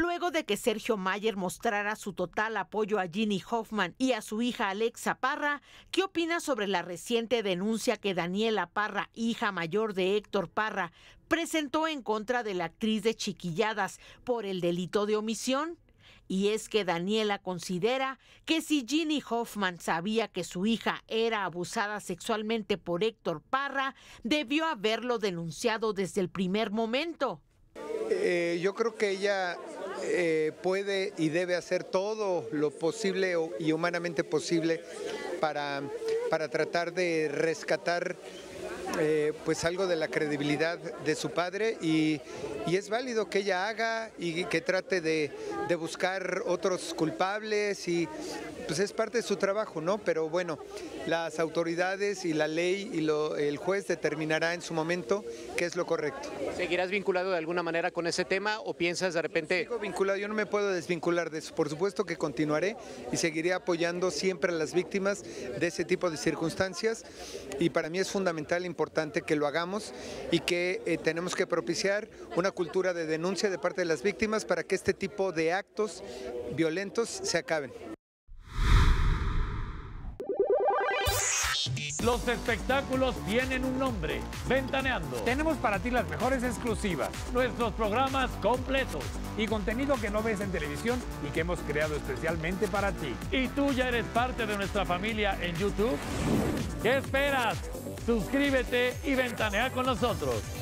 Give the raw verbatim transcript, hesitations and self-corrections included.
luego de que Sergio Mayer mostrara su total apoyo a Ginny Hoffman y a su hija Alexa Parra, ¿qué opina sobre la reciente denuncia que Daniela Parra, hija mayor de Héctor Parra, presentó en contra de la actriz de Chiquilladas por el delito de omisión? Y es que Daniela considera que si Ginny Hoffman sabía que su hija era abusada sexualmente por Héctor Parra, debió haberlo denunciado desde el primer momento. Eh, yo creo que ella eh, puede y debe hacer todo lo posible y humanamente posible para, para tratar de rescatar Eh, pues algo de la credibilidad de su padre y, y es válido que ella haga y que trate de, de buscar otros culpables y pues es parte de su trabajo, ¿no? Pero bueno, las autoridades y la ley y lo, el juez determinará en su momento qué es lo correcto. ¿Seguirás vinculado de alguna manera con ese tema o piensas de repente...? Sigo vinculado, yo no me puedo desvincular de eso. Por supuesto que continuaré y seguiré apoyando siempre a las víctimas de ese tipo de circunstancias y para mí es fundamental, importante que lo hagamos y que eh, tenemos que propiciar una cultura de denuncia de parte de las víctimas para que este tipo de actos violentos se acaben. Los espectáculos tienen un nombre, Ventaneando. Tenemos para ti las mejores exclusivas, Nuestros programas completos. y contenido que no ves en televisión y que hemos creado especialmente para ti. ¿Y tú ya eres parte de nuestra familia en YouTube? ¿Qué esperas? Suscríbete y ventanea con nosotros.